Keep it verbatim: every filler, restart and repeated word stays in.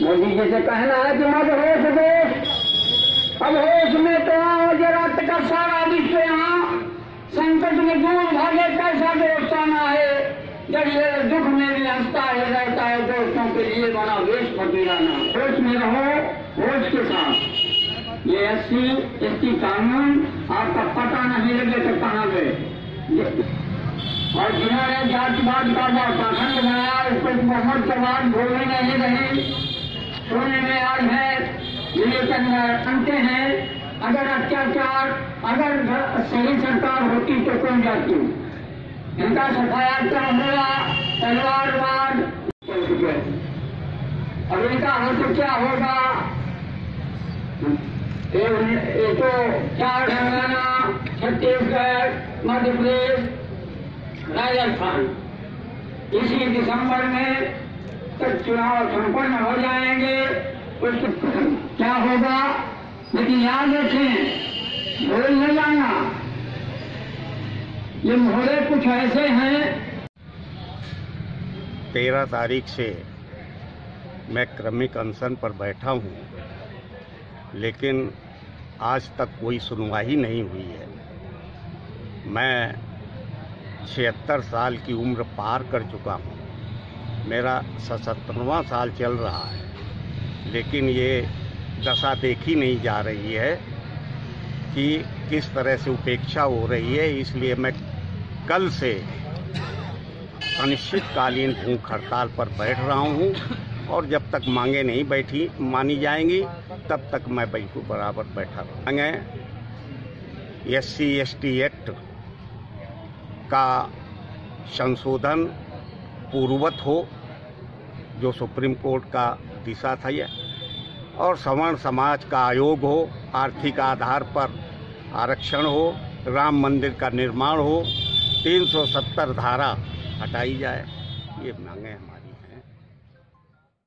मोदी जी से कहना है कि मत होश देश, अब होश में तो आओ जरा का सारा विश्व यहाँ संकट में दूर भागे, कैसा दोस्ताना है जब ये दुख में भी हंसता है रहता है, दोस्तों के लिए बड़ा वेश फकीराना। होश में रहो, होश के साथ। ये एस सी एस टी कानून आपका पता नहीं लगे तो कहाँ गए, और जिन्होंने जातिवाद का पाखंड बनाया उसको मोहम्मद के बाद भूलने नहीं रही, सोने में आज है लेकिन जानते हैं अगर अत्याचार अगर सही सरकार होती तो कौन जाती, इनका सफायाक्रम हुआ तलवारवाद, अब इनका हो तो क्या होगा। ये तो चार हरियाणा, छत्तीसगढ़, मध्य प्रदेश, राजस्थान इसी दिसंबर में तक चुनाव संपन्न हो जाएंगे, उसके क्या होगा। लेकिन याद रखें, भूल न जाना, ये मोहरे कुछ ऐसे हैं। तेरह तारीख से मैं क्रमिक अनशन पर बैठा हूँ, लेकिन आज तक कोई सुनवाई नहीं हुई है। मैं छिहत्तर साल की उम्र पार कर चुका हूँ, मेरा सतहत्तरवां साल चल रहा है, लेकिन ये दशा देखी नहीं जा रही है कि किस तरह से उपेक्षा हो रही है। इसलिए मैं कल से अनिश्चितकालीन भूख हड़ताल पर बैठ रहा हूँ, और जब तक मांगे नहीं बैठी मानी जाएंगी तब तक मैं बिल्कुल बराबर बैठा रहूँगा। S C S T act का संशोधन पूर्ववत हो, जो सुप्रीम कोर्ट का दिशा था यह, और सवर्ण समाज का आयोग हो, आर्थिक आधार पर आरक्षण हो, राम मंदिर का निर्माण हो, तीन सौ सत्तर धारा हटाई जाए, ये मांगे हमारी।